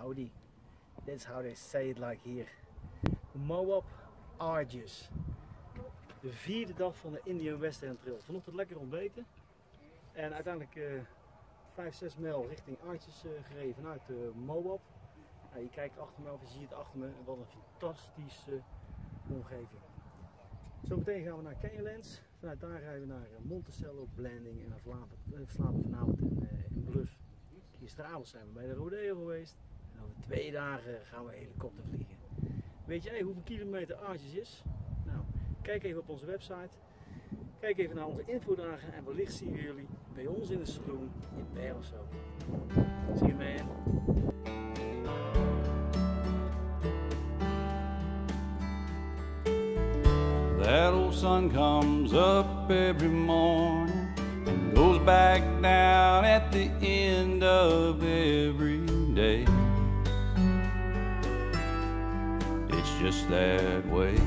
howdy. That's how they say it like here. Moab Argus. De vierde dag van de Indian West End Trail. Vanochtend lekker ontbeten. En uiteindelijk 5-6 mijl richting Argus gereden vanuit Moab. Nou, je kijkt achter me of je ziet achter me. Wat een fantastische omgeving. Zometeen gaan we naar Canyonlands. Vanuit daar rijden we naar Monticello, Blanding en dan slapen we vanavond in Bluff. Gisteravond zijn we bij de rodeo geweest. En over 2 dagen gaan we helikopter vliegen. Weet jij hoeveel kilometer Argus is? Nou, kijk even op onze website. Kijk even naar onze infodagen en wellicht zien we jullie bij ons in de saloon in Berg of zo. See you, man. That old sun comes up every morning and goes back down at the end of every day. It's just that way.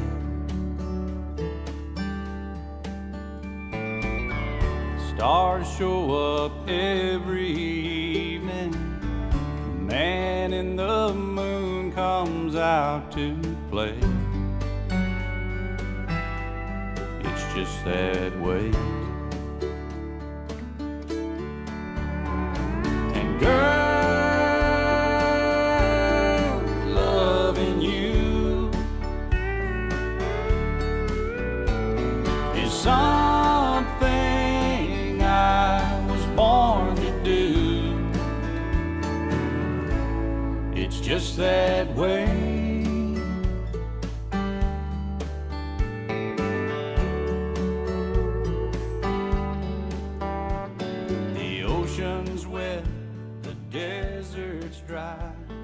Stars show up every evening. The man in the moon comes out to play. It's just that way. And girl, loving you is something I was born to do. It's just that way. The ocean's wet, the desert's dry.